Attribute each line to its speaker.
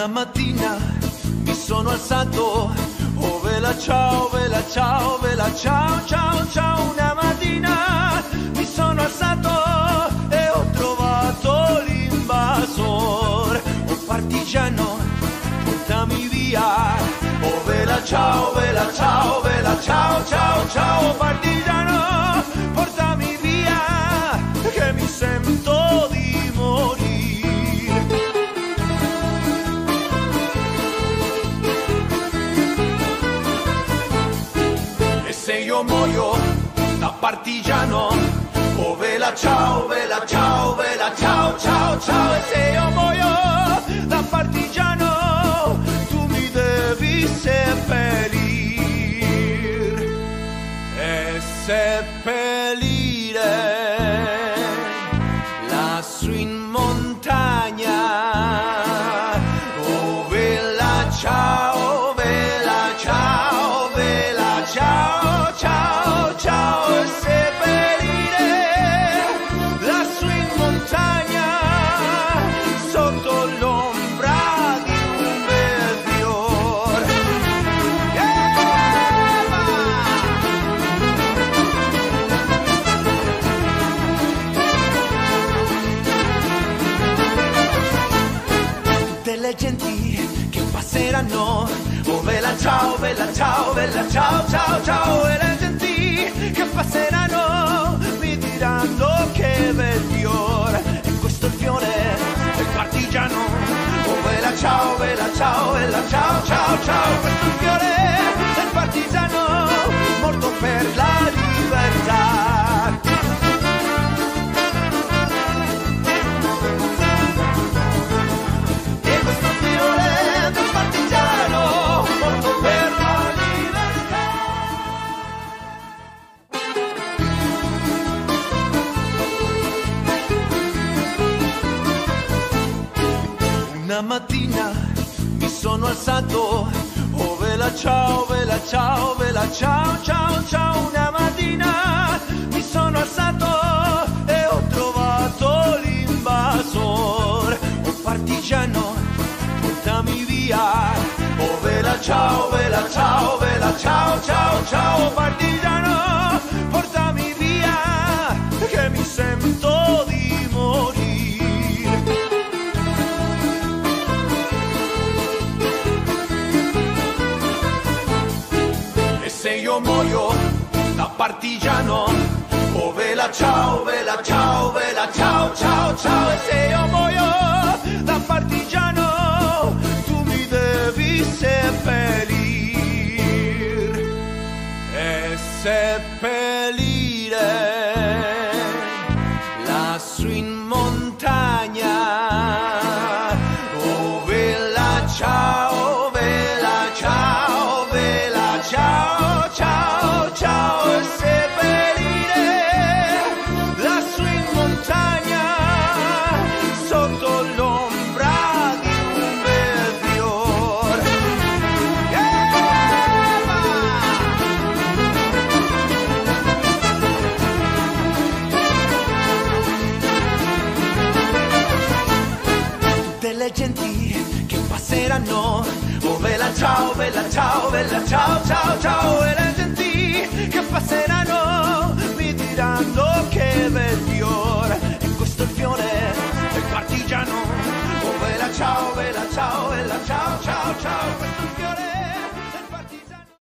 Speaker 1: Una mattina mi sono alzato, oh vela ciao, vela ciao, vela ciao, ciao, ciao. Una mattina mi sono alzato e ho trovato l'invasor, un partigiano, portami via. Oh vela ciao, vela ciao, vela ciao, ciao, ciao. Partigiano, portami via, che mi sento di morire. Se io muoio da partigiano, oh vela ciao, vela ciao, vela ciao, ciao, ciao. E se io muoio da partigiano, tu mi devi seppellir e seppellire lassù in montagna. Oh vela ciao, vela ciao, vela ciao, ciao, ciao. E seppellire lassù in montagna, sotto l'ombra di un bel fior. Tutte le genti che passeranno, oh vela ciao, vela ciao, vela ciao, ciao, ciao. E le genti che passeranno mi diranno che bel fiore, e questo è il fiore del partigiano. Oh vela ciao, vela ciao, vela ciao, ciao, ciao. Questo è il fiore del partigiano, morto per la libertà. E questo è il fiore del partigiano, morto per la libertà. Una mattina mi sono alzato, oh vela ciao, vela ciao, vela ciao, ciao, ciao. Una mattina mi sono alzato e ho trovato l'invasor, un partigiano, portami via. Oh vela ciao, vela ciao, vela ciao, ciao, ciao. Partigiano, portami via, che mi sento di morire. E se io muoio da partigiano, oh vela ciao, vela ciao, vela ciao, ciao, ciao. E se io muoio da partigiano, tu mi devi seppellir e seppellire lassù in montagna. Oh vela ciao, vela ciao, vela ciao, ciao, ciao. E seppellire lassù in montagna, sotto l'ombra di un bel fior. Tutte le genti che passeranno, oh vela ciao, vela ciao, vela ciao, ciao, ciao. E le genti che passeranno